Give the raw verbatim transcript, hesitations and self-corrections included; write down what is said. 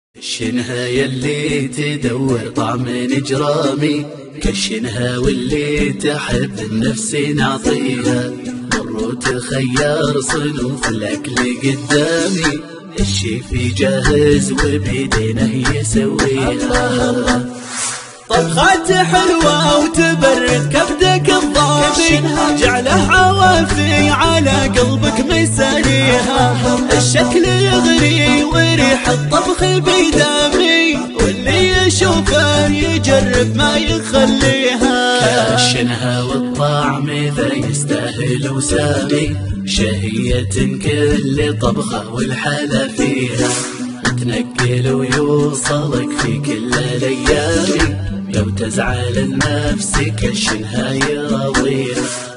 كشنها يلي تدور طعم نجرامي، كشنها واللي تحب النفس نعطيها، مروا تخير صنوف الأكل قدامي، الشيفي جاهز وبيدينه يسويها. طبخات حلوة وتبرد كبدك الضامي، جعله عوافي على قلبك مساليها، الشكل يغري وريح الطبخ بيدامي، واللي يشوفه يجرب ما يخليها. كشنها والطعم ذا يستاهل وسامي، شهية كل طبخة والحلا فيها، تنقل ويوصلك في كل الايام، لو تزعل النفس كشنها يراضيها.